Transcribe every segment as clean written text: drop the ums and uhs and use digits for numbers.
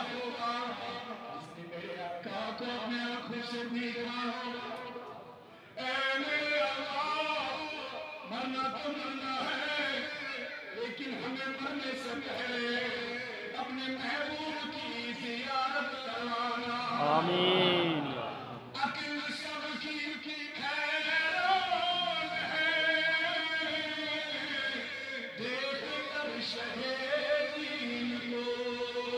ہوگا جس نے میرے آقا کو اپنے آنکھوں سے دیکھا ہوگا۔ اے میرے اللہ، مرنا تو مرنا ہے لیکن ہمیں مرنے سے پہلے اپنے محبوب کی زیارت کروانا۔ آمین۔ عقل سب کی حیران ہے، دیکھ کر شہید کو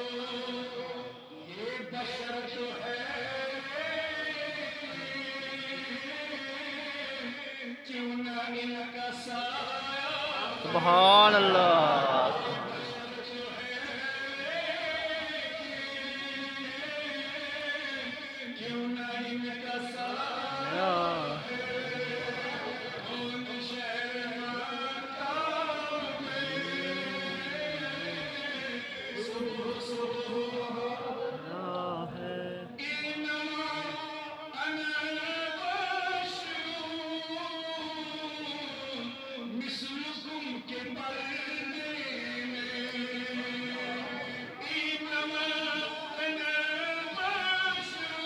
یہ بشر جو ہے کیوں نہ ان کا سایہ سبحان اللہ۔ کیوں نہ ان کا سایہ ان شہر مکہ میں صبح صبح انما انا بشر مثلکم کے پردے میں، انما انا بشر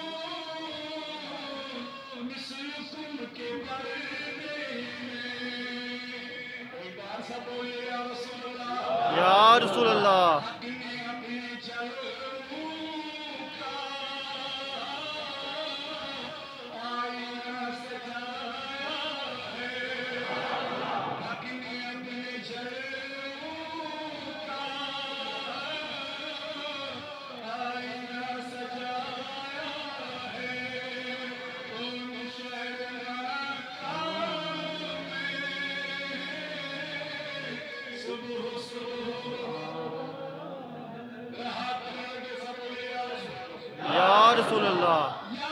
مثلکم کے پردے میں۔ ایک بار سب بولے یا رسول اللہ۔ یا رسول اللہ۔ حق نے اپنے جلووں کا آئینہ سجایا ہے، حق نے اپنے جلووں کا آئینہ سجایا ہے، ان شہر مکہ میں صبح صبح یا رسول اللہ۔